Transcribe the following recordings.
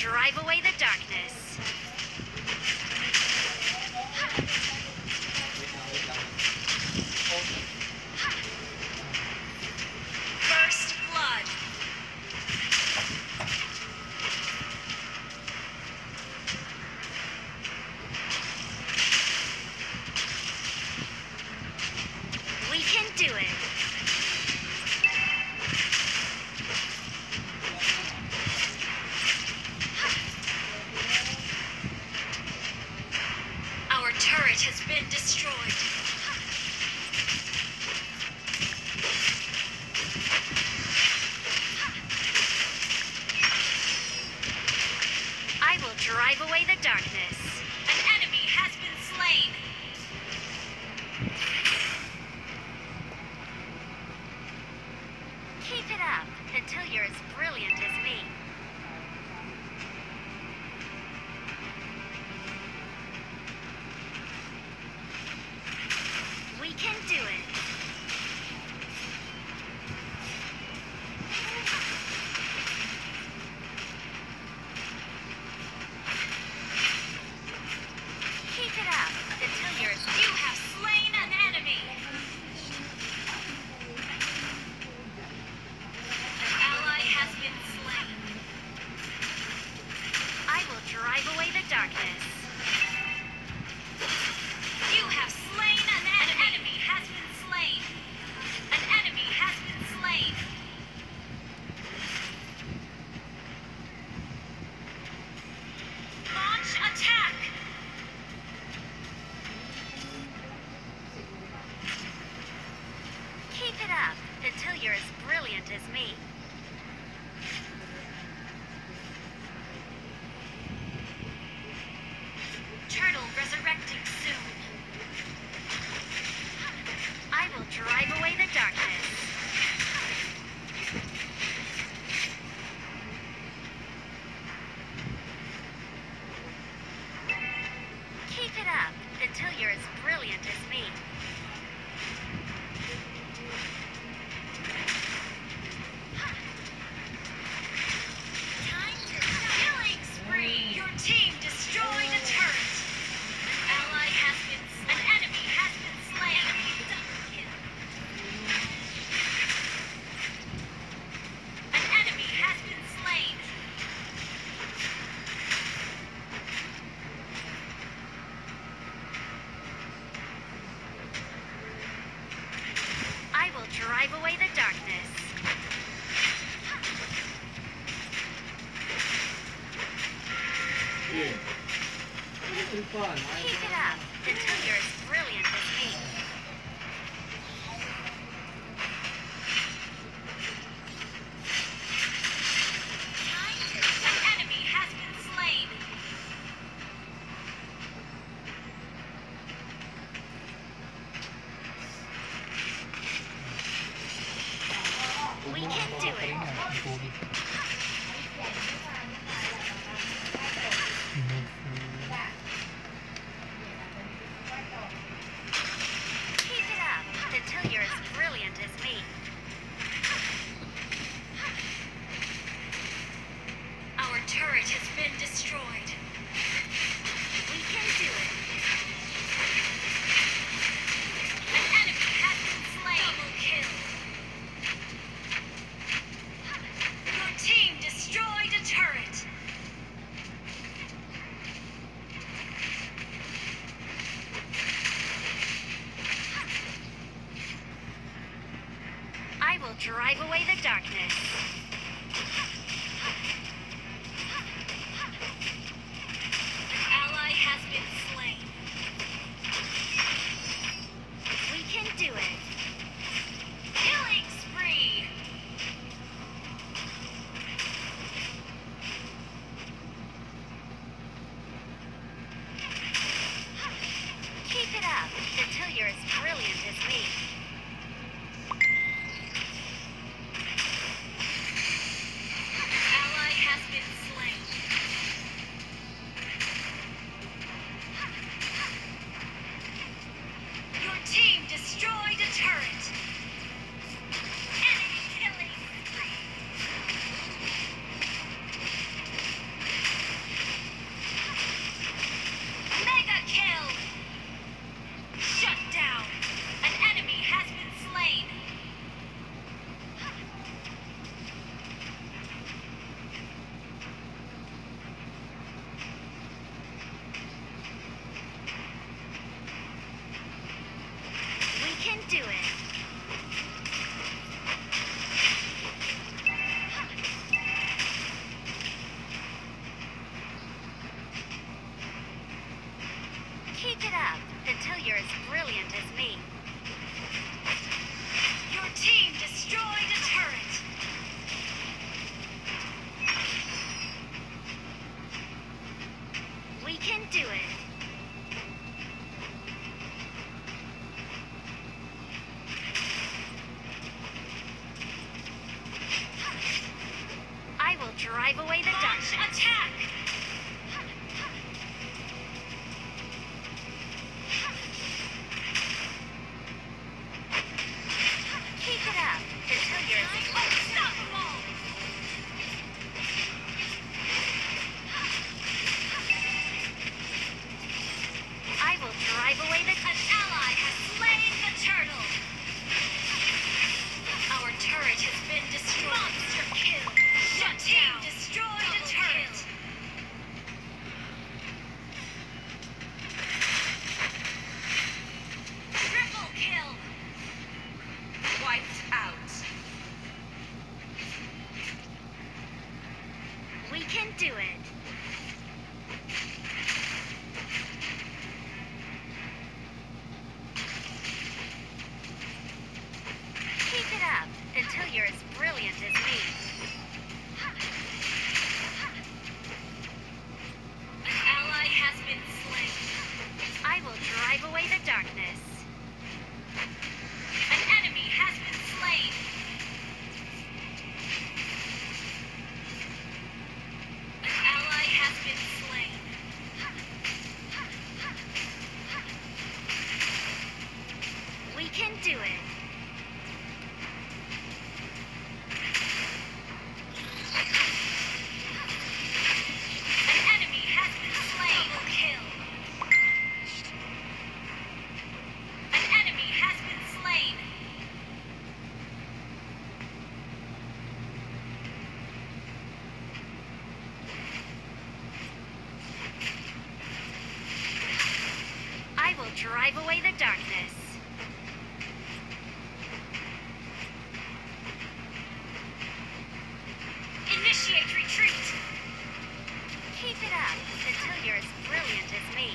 drive away the darkness. First blood. We can do it. Our turret has been destroyed. I will drive away the darkness. An enemy has been slain. Keep it up until you're as brilliant as me. We can do it. Keep it up until you're as you have slain an enemy. An ally has been slain. I will drive away the darkness. You have slain an enemy. An enemy has been slain. An enemy has been slain. Launch attack. Keep it up until you're as brilliant as me. Turtle resurrecting soon. I will drive away the darkness. Keep it up until you're as brilliant as me. Time to killing spree. Your team destroyed a turret. An ally has been slain. An enemy has been slain. Double kill. An enemy has been slain. I will drive away the darkness. Keep it up until you're as brilliant as me. An enemy has been slain. We can do it. Keep it up until you're as brilliant as me. Our turret has been destroyed. We can do it. An enemy has been slain. Double kill. Your team destroyed a turret. I will drive away the darkness. you're as brilliant as me. Your team destroyed a turret. We can do it. I will drive away the darkness. Attack! Keep it up until you're as unstoppable. I will drive away the... An ally has slain the turtle. Our turret has been destroyed. Monster kill. Your team destroyed a turret. Triple kill. Wiped out. We can do it. Keep it up until you're as brilliant as me. An ally has been slain. I will drive away the darkness. An enemy has been slain. An ally has been slain. We can do it. An enemy has been slain. Double kill. An enemy has been slain. I will drive away the darkness. Initiate retreat. Keep it up until you're as brilliant as me.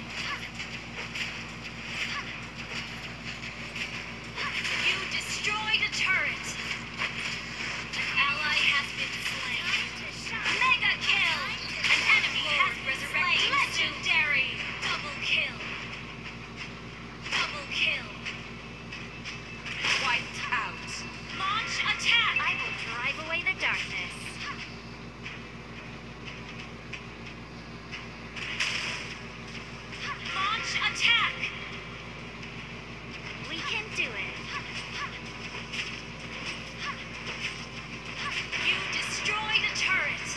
You destroyed a turret. An ally has been slain. Mega kill. An enemy has been slain. Legendary. Double kill. Double kill. Wiped out. Launch attack. I will drive away the darkness. Launch attack. We can do it. You destroyed a turret.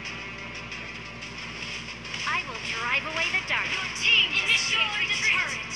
I will drive away the darkness. Your team destroyed a turret.